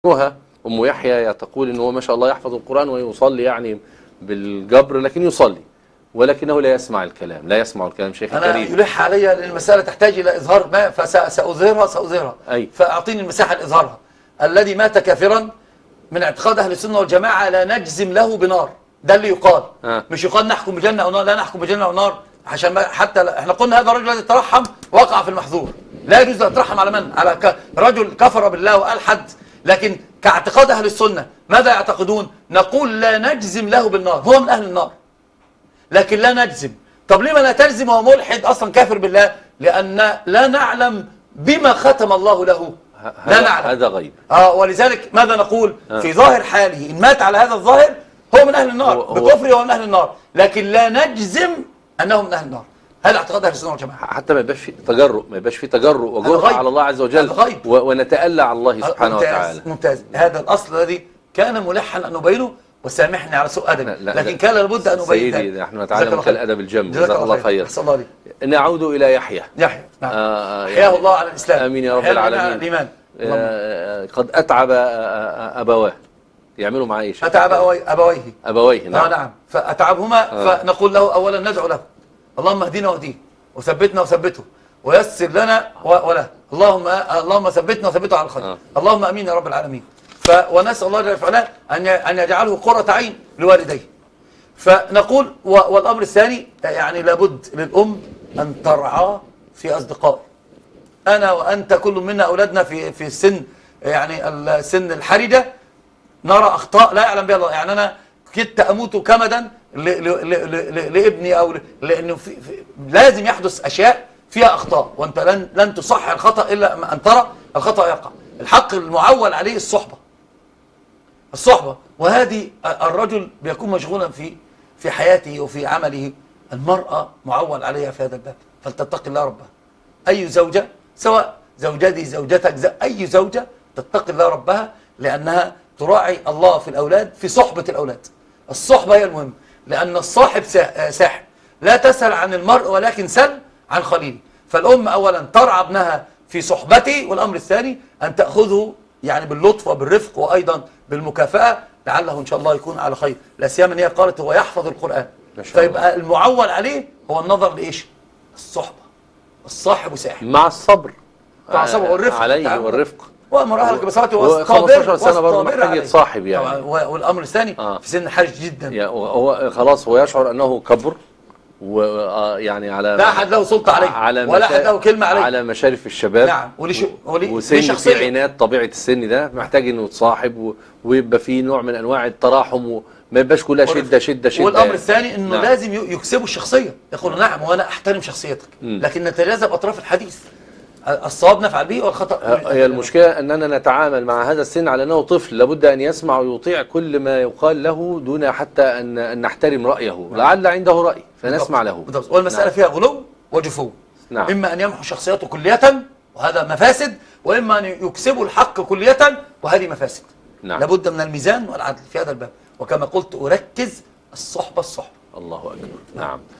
أم يحيى تقول إن هو ما شاء الله يحفظ القرآن ويصلي يعني بالجبر، لكن يصلي ولكنه لا يسمع الكلام، لا يسمع الكلام. شيخ أنا كريم، يلح علي أن المسألة تحتاج إلى إظهار ما، فسأظهرها فأعطيني المساحة لإظهارها. الذي مات كافرا من اعتقاد أهل السنة والجماعة لا نجزم له بنار، ده اللي يقال. مش يقال نحكم بجنة أو نار، لا نحكم بجنة أو نار، عشان حتى احنا قلنا هذا الرجل الذي ترحم وقع في المحظور، لا يجوز أن يترحم على من؟ على رجل كفر بالله وألحد. لكن كاعتقاد أهل السنة ماذا يعتقدون؟ نقول لا نجزم له بالنار، هو من أهل النار لكن لا نجزم. طب لما لا تجزم وهو ملحد أصلا كافر بالله؟ لأن لا نعلم بما ختم الله له، لا نعلم، هذا غيب. ولذلك ماذا نقول؟ في ظاهر حاله إن مات على هذا الظاهر هو من أهل النار، بكفره هو من أهل النار، لكن لا نجزم أنه من أهل النار. هذا اعتقاد أهل السنة والجماعة. حتى ما يبقاش في تجرؤ، ما يبقاش في تجرؤ وجرأة على الله عز وجل، ونتألى على الله سبحانه وتعالى. ممتاز. هذا الأصل الذي كان ملحا أن نبينه، وسامحني على سوء أدبي، لكن كان لابد أن نبين. سيدي نحن نتعلم الأدب الجم، جزاك الله خير. أحسن الله عليك. نعود إلى يحيى. نعم. أحياه الله على الإسلام. آمين يا رب العالمين. قد أتعب أبواه، يعملوا معاه ايش؟ أتعب أبويه. نعم. نعم. فأتعبهما فنقول له أولا ندعو له، اللهم اهدنا واهديه، وثبتنا وثبته، ويسر لنا وله، اللهم ثبتنا وثبته على الخير. اللهم امين يا رب العالمين. ونسأل الله جل وعلا أن يجعله قرة عين لوالديه. فنقول والأمر الثاني يعني لابد للأم أن ترعى في أصدقائه. أنا وأنت كل منا أولادنا في السن، يعني السن الحرجة، نرى أخطاء لا يعلم بها الله. يعني أنا كدت أموت كمدا لابني، أو لأنه لازم يحدث أشياء فيها أخطاء، وأنت لن تصحح الخطأ إلا أن ترى الخطأ يقع. الحق المعول عليه الصحبة، وهذه الرجل بيكون مشغولا في حياته وفي عمله. المرأة معول عليها في هذا الباب، فلتتقي الله ربها. أي زوجة، سواء زوجتي زوجتك، أي زوجة تتقي الله ربها، لأنها تراعي الله في الأولاد، في صحبة الأولاد. الصحبة هي المهم، لأن الصاحب ساحب. لا تسأل عن المرء ولكن سل عن خليل. فالأم أولا ترعى ابنها في صحبته، والأمر الثاني أن تأخذه يعني باللطف وبالرفق، وأيضا بالمكافأة، لعله إن شاء الله يكون على خير. لا سيما أن هي قالت هو يحفظ القرآن، فيبقى المعول عليه هو النظر لإيش؟ الصحبة. الصاحب ساحب مع الصبر، والرفق عليه والرفق، وأمر أهلك بصلاته واصطبر. 15 سنة برضه محتاج يتصاحب يعني. والأمر الثاني في سن حرج جدا، هو خلاص هو يشعر أنه كبر، ويعني على لا أحد له سلطة عليه، ولا أحد له كلمة عليه، على مشارف الشباب. نعم. وسن في عناد، طبيعة السن ده محتاج إنه يتصاحب، ويبقى فيه نوع من أنواع التراحم، وما يبقاش كلها شدة. والأمر الثاني إنه لازم يكسبوا الشخصية، يقولوا نعم وأنا أحترم شخصيتك، لكن نتجاذب أطراف الحديث. الصواب نفعل به والخطأ. هي المشكلة أننا نتعامل مع هذا السن على أنه طفل، لابد أن يسمع ويطيع كل ما يقال له دون حتى أن نحترم رأيه. لعل عنده رأي فنسمع له. والمسألة فيها غلو وجفو. إما أن يمحو شخصيته كلية وهذا مفاسد، وإما أن يكسبوا الحق كلية وهذه مفاسد. لابد من الميزان والعدل في هذا الباب، وكما قلت أركز الصحبة. الله أكبر. نعم.